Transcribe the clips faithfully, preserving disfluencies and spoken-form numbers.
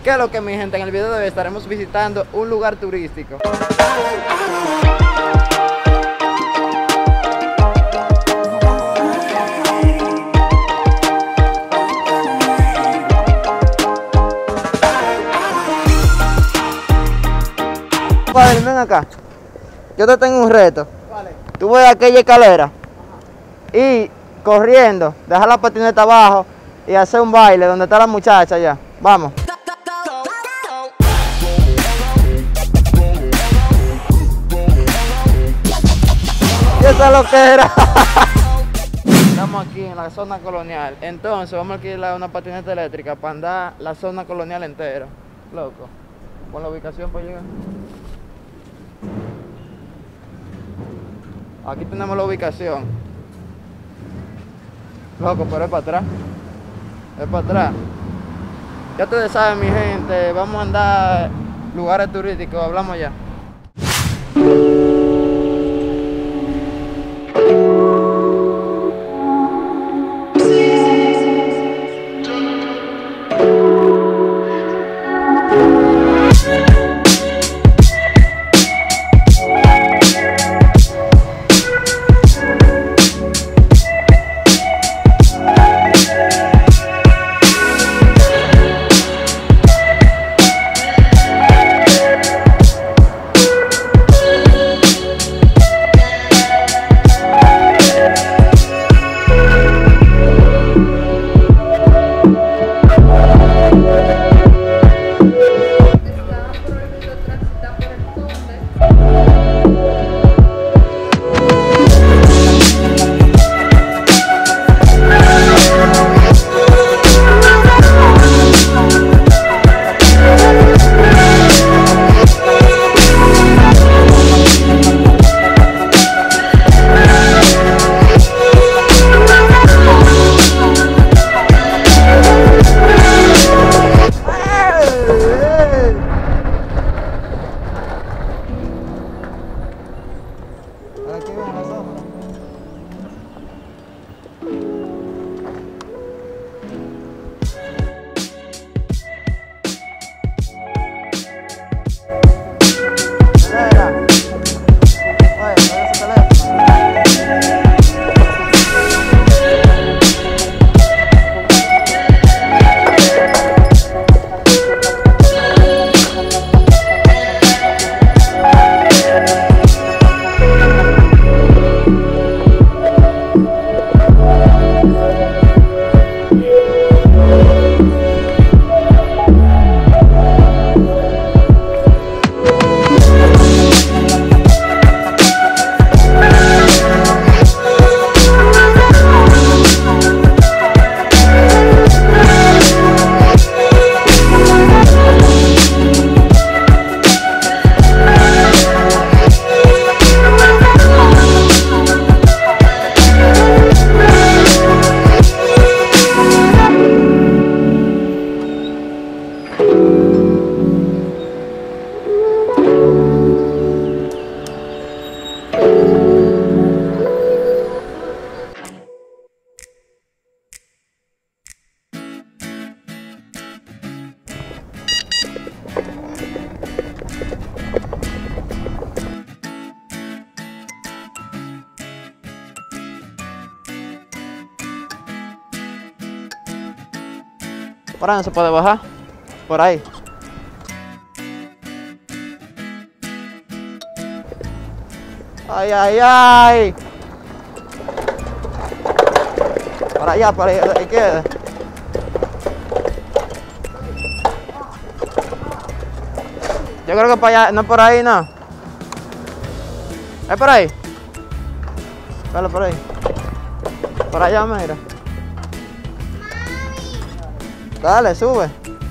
¿Qué es lo que, mi gente? En el video de hoy estaremos visitando un lugar turístico. Padre, ven acá. Yo te tengo un reto. Vale. Tú ves aquella escalera. Ajá. Y corriendo, dejar la patineta abajo y hacer un baile donde está la muchacha allá. Vamos. Y eso es lo que era. Estamos aquí en la zona colonial. Entonces vamos a alquilar una patineta eléctrica para andar la zona colonial entera. Loco. Con la ubicación para llegar. Aquí tenemos la ubicación. Loco, pero es para atrás. Es para atrás. Ya ustedes saben, mi gente, vamos a andar lugares turísticos, hablamos ya. Por ahí no se puede bajar. Por ahí. Ay, ay, ay. Para allá, para allá, ahí queda. Yo creo que para allá, no por ahí, no. ¿Es por ahí? Dale por ahí. Por allá, mira. Dale, sube.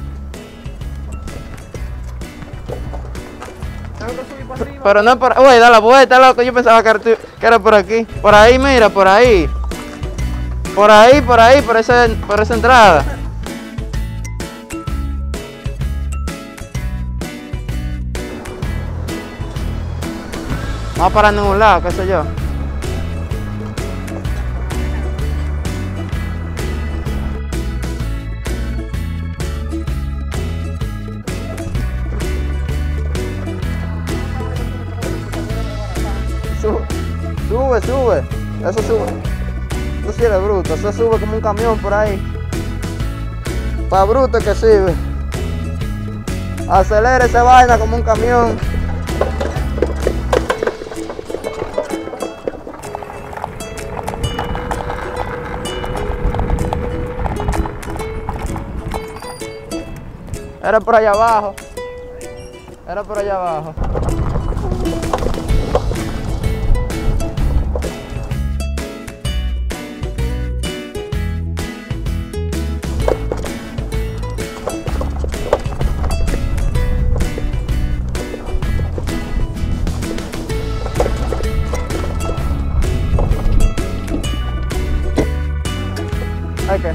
Pero no por... Uy, da la vuelta, loco. Yo pensaba que era, que era por aquí. Por ahí, mira, por ahí. Por ahí, por ahí, por esa, por esa entrada. Vamos a parar en ningún lado, qué sé yo. sube, sube. Eso sube. Eso sí es bruto. Eso sube como un camión por ahí. Pa' bruto que sirve. Acelera esa vaina como un camión. Era por allá abajo. Era por allá abajo. Okay.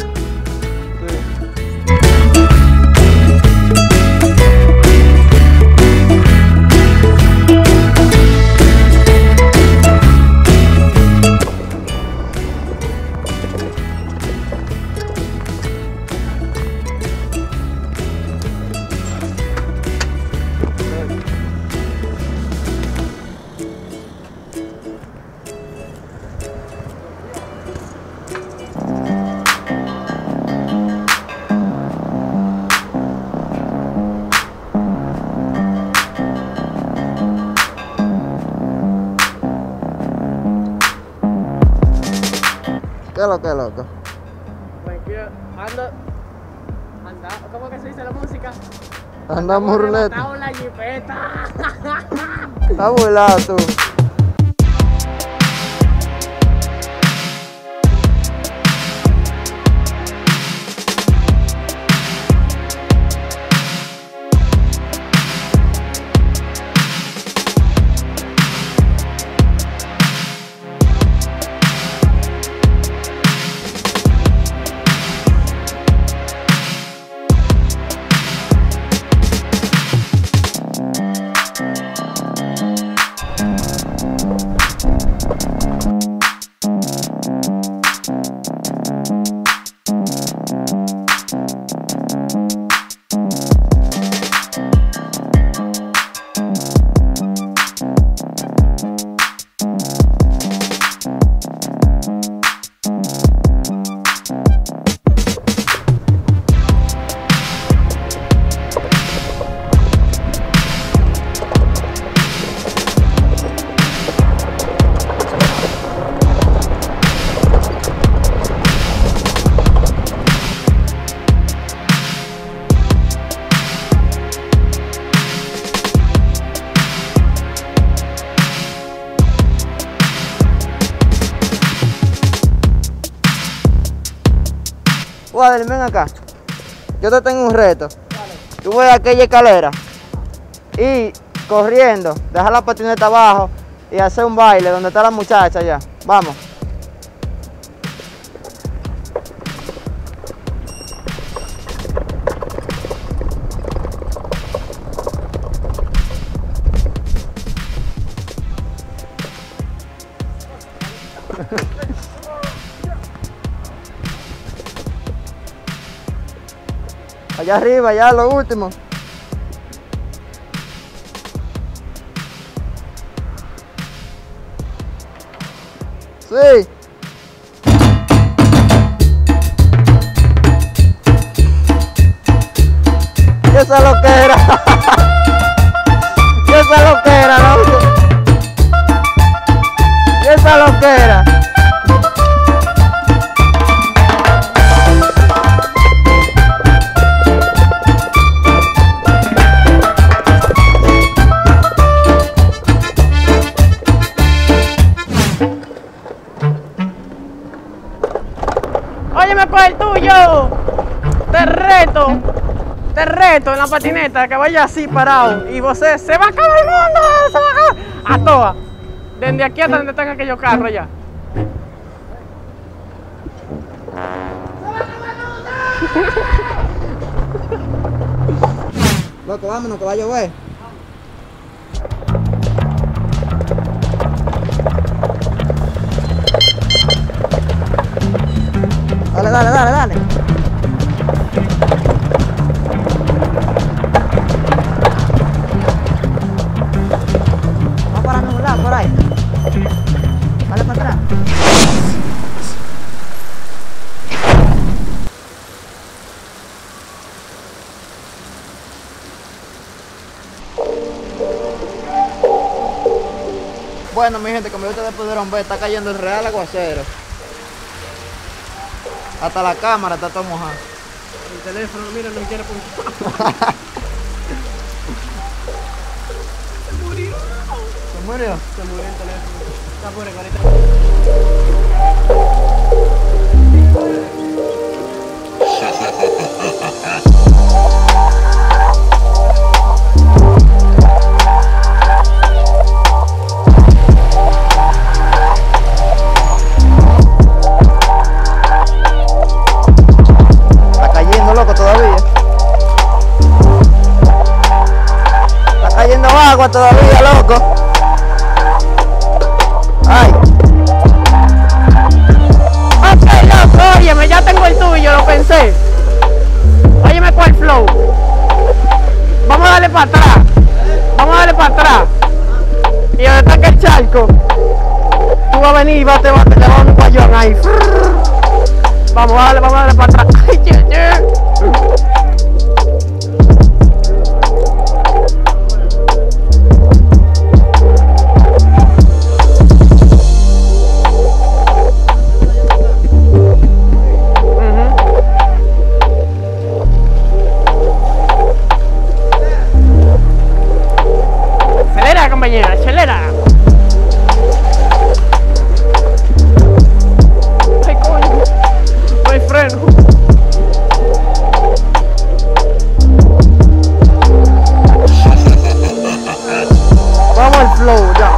¿Qué es lo que es loco? Pues que ando, anda, ¿cómo que se dice la música? Andamos ruleta. Estamos la jipeta. Está burlado tú. Wader, ven acá. Yo te tengo un reto. Vale. Tú ves aquella escalera y corriendo, dejar la patineta abajo y hacer un baile donde está la muchacha allá. Vamos. Allá arriba, allá lo último. Sí. ¿Qué esa lo que era? ¿Qué esa lo que era, loco? ¿Qué esa lo que era? Óyeme, pues el tuyo. Te reto. Te reto en la patineta que vaya así parado. Y vos se, se va a acabar el mundo. Se va a acabar. A toa. Desde aquí hasta donde están aquellos carros allá. Loco, vámonos que va a llover. Dale, dale, dale, dale. Vamos para un lado, por ahí. Bueno, mi gente, como ustedes pudieron ver, está cayendo el real aguacero. Hasta la cámara está toda mojada. El teléfono, mira, no quiere puntuar. Se murió. ¿Se murió? Se murió el teléfono. Está por el ahorita. Está cayendo, loco, todavía. Está cayendo agua todavía, loco. Ay. Ok, loco, óyeme, ya tengo el tuyo, lo pensé. Óyeme cuál flow. Vamos a darle para atrás. Vamos a darle para atrás. Y donde está aquel charco, tú vas a venir y vas, te vas, te vas a un guayón ahí. Vamos a darle, vamos a darle para atrás. Ay, che, che. Acelera, compañera, acelera. Ay, coño, no hay freno. Vamos al flow, ya.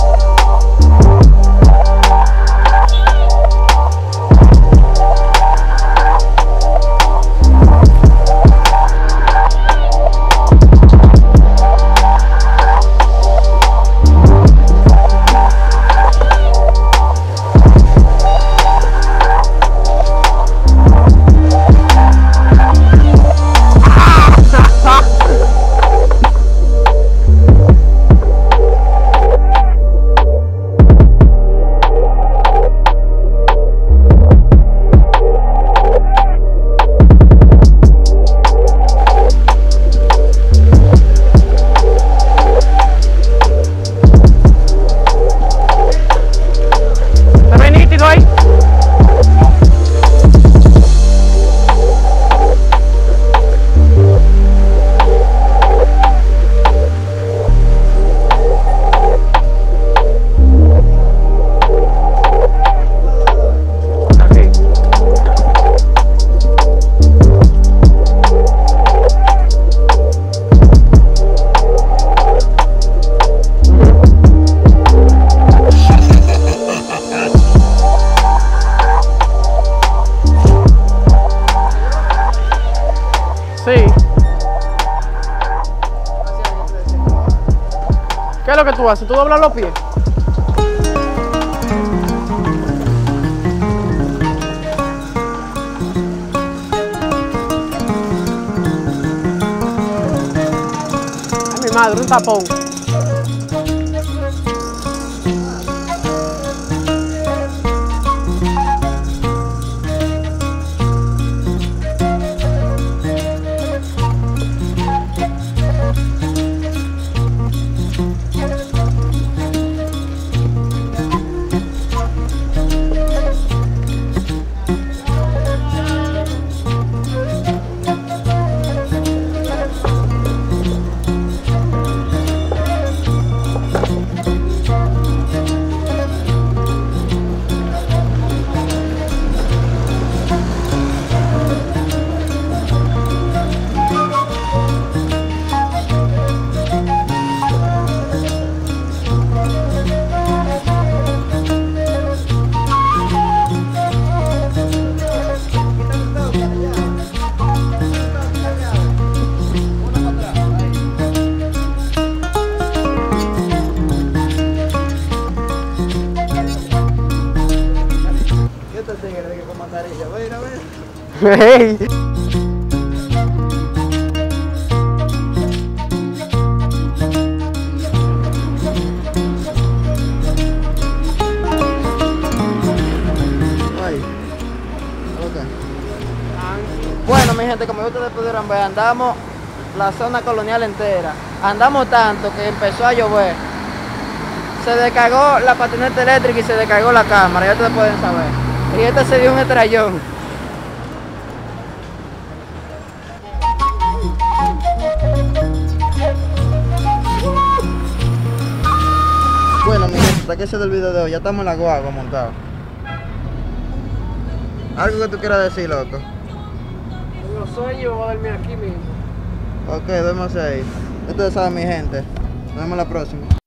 ¿Se ve nítido ahí? Aquí. Sí. ¿Qué es lo que tú haces? ¿Tú doblas los pies? Ay, mi madre, un tapón. Hey. Ay. Ok. Bueno, mi gente, como ustedes pudieron ver, andamos la zona colonial entera. andamos tanto que empezó a llover. Se descargó la patineta eléctrica y se descargó la cámara, ya ustedes pueden saber. Y este se dio un estrellón. Bueno, mi gente, hasta que se del video de hoy, ya estamos en la guagua montados. ¿Algo que tú quieras decir, loco? Tengo sueño, voy a dormir aquí mismo. Ok, duérmase ahí. Ustedes saben, mi gente. Nos vemos la próxima.